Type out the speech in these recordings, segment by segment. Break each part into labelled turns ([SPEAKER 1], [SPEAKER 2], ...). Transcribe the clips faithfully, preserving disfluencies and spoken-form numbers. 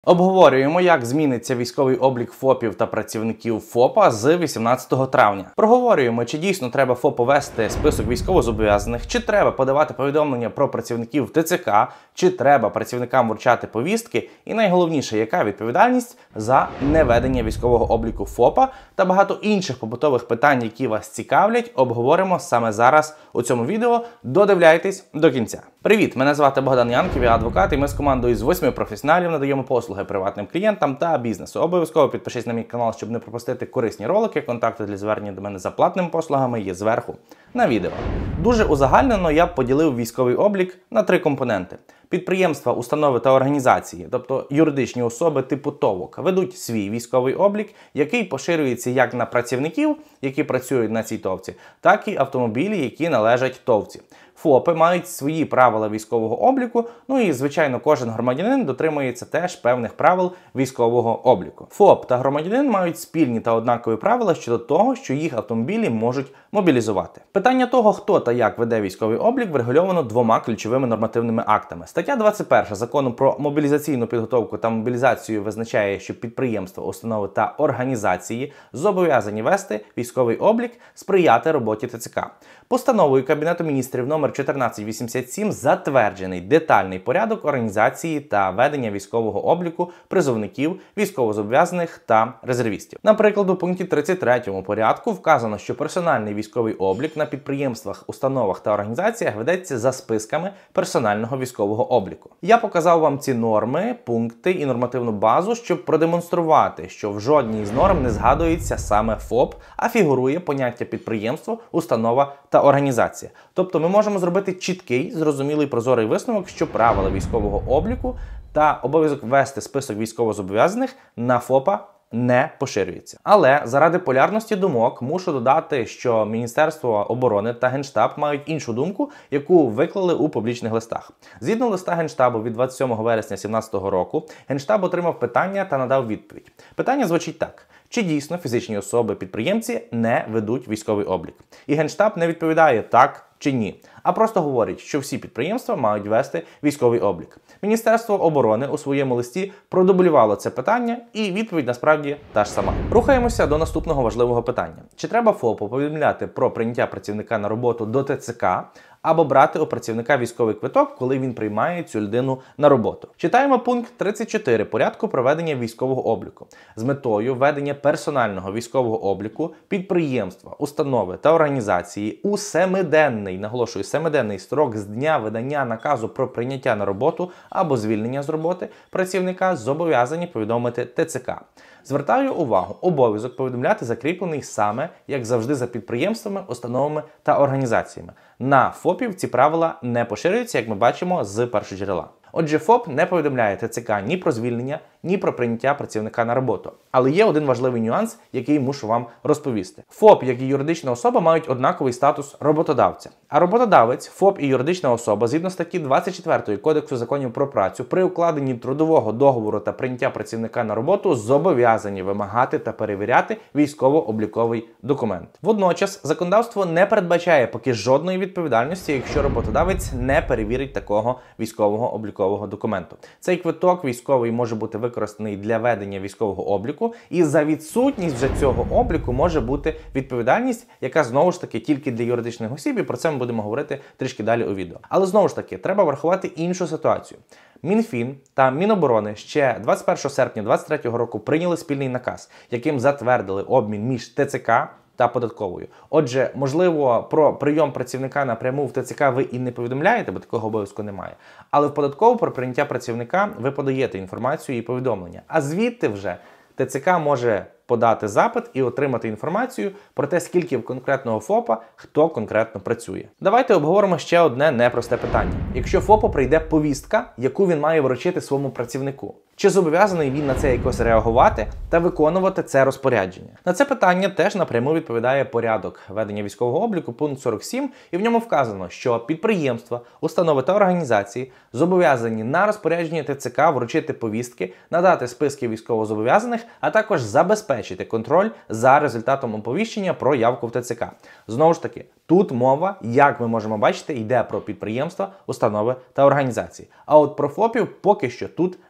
[SPEAKER 1] Обговорюємо, як зміниться військовий облік ФОПів та працівників ФОПа з вісімнадцятого травня. Проговорюємо, чи дійсно треба ФОПу вести список військовозобов'язаних, чи треба подавати повідомлення про працівників ТЦК, чи треба працівникам вручати повістки, і найголовніше, яка відповідальність за неведення військового обліку ФОПа та багато інших побутових питань, які вас цікавлять, обговоримо саме зараз у цьому відео. Додивляйтесь до кінця. Привіт, мене звати Богдан Янків, я адвокат, і ми з командою з восьми професіоналів надаємо послуги приватним клієнтам та бізнесу. Обов'язково підпишись на мій канал, щоб не пропустити корисні ролики. Контакти для звернення до мене за платними послугами є зверху на відео. Дуже узагальнено я поділив військовий облік на три компоненти. Підприємства, установи та організації, тобто юридичні особи типу ТОВок, ведуть свій військовий облік, який поширюється як на працівників, які працюють на цій ТОВці, так і автомобілі, які належать ТОВці. ФОПи мають свої правила військового обліку, ну і, звичайно, кожен громадянин дотримується теж певних правил військового обліку. ФОП та громадянин мають спільні та однакові правила щодо того, що їх автомобілі можуть мобілізувати. Питання того, хто та як веде військовий облік, врегульовано двома ключовими нормативними актами. Стаття двадцять перша Закону про мобілізаційну підготовку та мобілізацію визначає, що підприємства, установи та організації зобов'язані вести військовий облік, сприяти роботі ТЦК. Постановою Кабінету міністрів номер чотирнадцять вісімдесят сім затверджений детальний порядок організації та ведення військового обліку призовників, військовозобов'язаних та резервістів. Наприклад, у пункті тридцять третьому порядку вказано, що персональний військовий облік на підприємствах, установах та організаціях ведеться за списками персонального військового обліку. Я показав вам ці норми, пункти і нормативну базу, щоб продемонструвати, що в жодній з норм не згадується саме ФОП, а фігурує поняття підприємство, установа та організація. Тобто ми можемо зробити чіткий, зрозумілий, прозорий висновок, що правила військового обліку та обов'язок вести список військовозобов'язаних на ФОПа не поширюється. Але заради полярності думок мушу додати, що Міністерство оборони та Генштаб мають іншу думку, яку виклали у публічних листах. Згідно листа Генштабу від двадцять сьомого вересня дві тисячі сімнадцятого року, Генштаб отримав питання та надав відповідь. Питання звучить так. Чи дійсно фізичні особи-підприємці не ведуть військовий облік? І Генштаб не відповідає так чи ні, а просто говорить, що всі підприємства мають вести військовий облік. Міністерство оборони у своєму листі продублювало це питання, і відповідь насправді та ж сама. Рухаємося до наступного важливого питання. Чи треба ФОПу повідомляти про прийняття працівника на роботу до ТЦК, або брати у працівника військовий квиток, коли він приймає цю людину на роботу? Читаємо пункт тридцять чотири порядку проведення військового обліку. З метою ведення персонального військового обліку підприємства, установи та організації у семиденний, наголошую, семиденний строк з дня видання наказу про прийняття на роботу або звільнення з роботи працівника зобов'язані повідомити ТЦК. Звертаю увагу, обов'язок повідомляти закріплений саме, як завжди, за підприємствами, установами та організаціями. На ФОПів ці правила не поширюються, як ми бачимо з першоджерела. Отже, ФОП не повідомляє ТЦК ні про звільнення, ні про прийняття працівника на роботу. Але є один важливий нюанс, який мушу вам розповісти. ФОП, як і юридична особа, мають однаковий статус роботодавця. А роботодавець, ФОП і юридична особа, згідно статті двадцять четвертої Кодексу законів про працю, при укладенні трудового договору та прийняття працівника на роботу зобов'язані вимагати та перевіряти військово-обліковий документ. Водночас, законодавство не передбачає поки жодної відповідальності, якщо роботодавець не перевірить такого військового облікового документу. Цей квиток військовий може бути використаний для ведення військового обліку, і за відсутність вже цього обліку може бути відповідальність, яка знову ж таки тільки для юридичних осіб, і про це ми будемо говорити трішки далі у відео. Але знову ж таки, треба врахувати іншу ситуацію. Мінфін та Міноборони ще двадцять першого серпня двадцять третього року прийняли спільний наказ, яким затвердили обмін між ТЦК та податковою. Отже, можливо, про прийом працівника напряму в ТЦК ви і не повідомляєте, бо такого обов'язку немає. Але в податкову про прийняття працівника ви подаєте інформацію і повідомлення. А звідти вже ТЦК може подати запит і отримати інформацію про те, скільки в конкретного ФОПа хто конкретно працює. Давайте обговоримо ще одне непросте питання. Якщо ФОПу прийде повістка, яку він має вручити своєму працівнику, чи зобов'язаний він на це якось реагувати та виконувати це розпорядження? На це питання теж напряму відповідає порядок ведення військового обліку, пункт сорок сім, і в ньому вказано, що підприємства, установи та організації зобов'язані на розпорядження ТЦК вручити повістки, надати списки військовозобов'язаних, а також забезпечити контроль за результатом оповіщення про явку в ТЦК. Знову ж таки, тут мова, як ми можемо бачити, йде про підприємства, установи та організації. А от про ФОПів поки що тут не згадано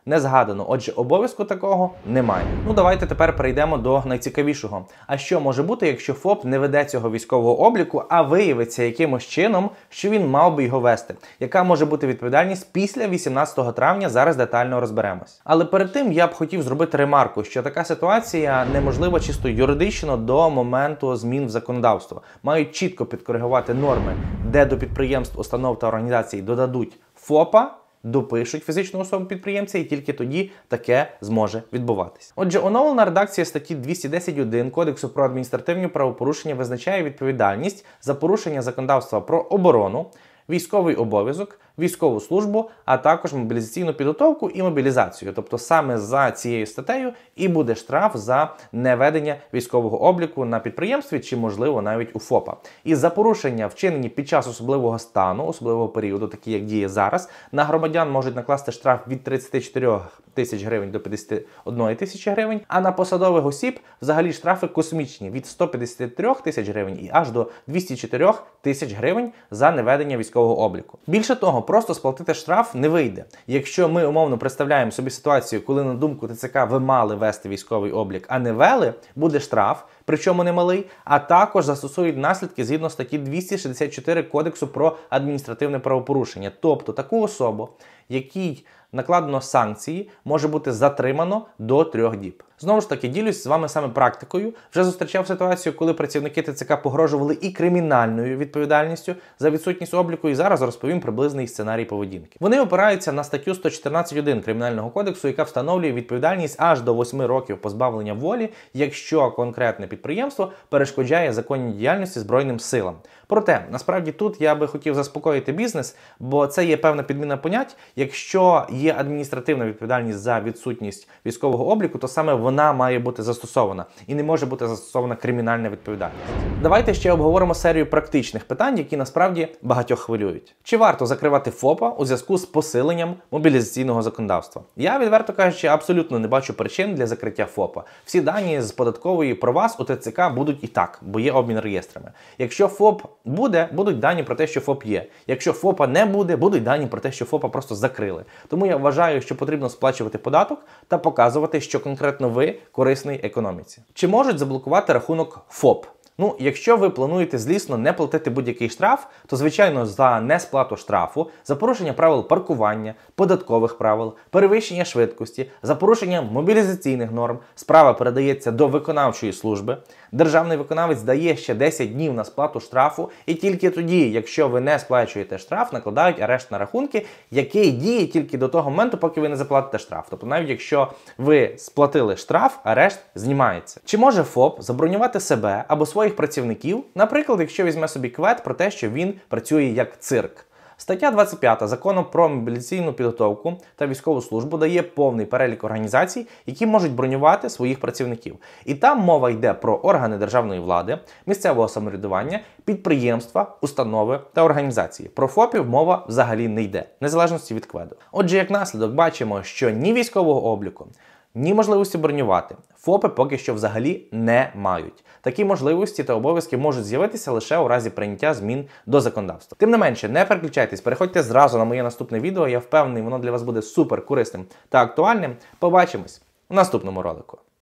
[SPEAKER 1] закладено, отже, обов'язку такого немає. Ну давайте тепер перейдемо до найцікавішого. А що може бути, якщо ФОП не веде цього військового обліку, а виявиться якимось чином, що він мав би його вести? Яка може бути відповідальність після вісімнадцятого травня? Зараз детально розберемось. Але перед тим я б хотів зробити ремарку, що така ситуація неможлива чисто юридично до моменту змін в законодавство. Мають чітко підкоригувати норми, де до підприємств, установ та організацій додадуть ФОПа, допишуть фізичну особу підприємця, і тільки тоді таке зможе відбуватись. Отже, оновлена редакція статті двісті десять один Кодексу про адміністративні правопорушення визначає відповідальність за порушення законодавства про оборону, військовий обов'язок, військову службу, а також мобілізаційну підготовку і мобілізацію. Тобто саме за цією статтею і буде штраф за неведення військового обліку на підприємстві чи, можливо, навіть у ФОПа. І за порушення, вчинені під час особливого стану, особливого періоду, такі як діє зараз, на громадян можуть накласти штраф від тридцяти чотирьох тисяч гривень до п'ятдесят однієї тисячі гривень, а на посадових осіб взагалі штрафи космічні від ста п'ятдесяти трьох тисяч гривень і аж до двохсот чотирьох тисяч гривень за неведення військового обліку. Більше того, просто сплатити штраф не вийде. Якщо ми умовно представляємо собі ситуацію, коли на думку ТЦК ви мали вести військовий облік, а не вели, буде штраф, причому немалий, а також застосують наслідки згідно статті двісті шістдесят чотири Кодексу про адміністративне правопорушення. Тобто таку особу, якій накладено санкції, може бути затримано до трьох діб. Знову ж таки, ділюсь з вами саме практикою. Вже зустрічав ситуацію, коли працівники ТЦК погрожували і кримінальною відповідальністю за відсутність обліку, і зараз розповім приблизний сценарій поведінки. Вони опираються на статтю сто чотирнадцять один Кримінального кодексу, яка встановлює відповідальність аж до восьми років позбавлення волі, якщо конкретне підприємство перешкоджає законній діяльності Збройним силам. Проте, насправді тут я би хотів заспокоїти бізнес, бо це є певна підміна понять. Якщо є адміністративна відповідальність за відсутність військового обліку, то саме вона має бути застосована і не може бути застосована кримінальна відповідальність. Давайте ще обговоримо серію практичних питань, які насправді багатьох хвилюють. Чи варто закривати ФОПа у зв'язку з посиленням мобілізаційного законодавства? Я, відверто кажучи, абсолютно не бачу причин для закриття ФОПа. Всі дані з податкової про вас у ТЦК будуть і так, бо є обмін реєстрами. Якщо ФОП буде, будуть дані про те, що ФОП є. Якщо ФОПа не буде, будуть дані про те, що ФОПа просто закрили. Тому я вважаю, що потрібно сплачувати податок та показувати, що конкретно ви корисний економіці. Чи можуть заблокувати рахунок ФОП? Ну, якщо ви плануєте злісно не платити будь-який штраф, то, звичайно, за несплату штрафу, за порушення правил паркування, податкових правил, перевищення швидкості, за порушення мобілізаційних норм справа передається до виконавчої служби. Державний виконавець дає ще десять днів на сплату штрафу, і тільки тоді, якщо ви не сплачуєте штраф, накладають арешт на рахунки, який діє тільки до того моменту, поки ви не заплатите штраф. Тобто навіть якщо ви сплатили штраф, арешт знімається. Чи може ФОП забронювати себе або своїх працівників, наприклад, якщо візьме собі квет про те, що він працює як цирк? Стаття двадцять п'ята Закону про мобілізаційну підготовку та військову службу дає повний перелік організацій, які можуть бронювати своїх працівників. І там мова йде про органи державної влади, місцевого самоврядування, підприємства, установи та організації. Про ФОПів мова взагалі не йде, незалежності від кведу. Отже, як наслідок бачимо, що ні військового обліку, ні можливості бронювати ФОПи поки що взагалі не мають. Такі можливості та обов'язки можуть з'явитися лише у разі прийняття змін до законодавства. Тим не менше, не переключайтесь, переходьте зразу на моє наступне відео, я впевнений, воно для вас буде супер корисним та актуальним. Побачимось у наступному ролику.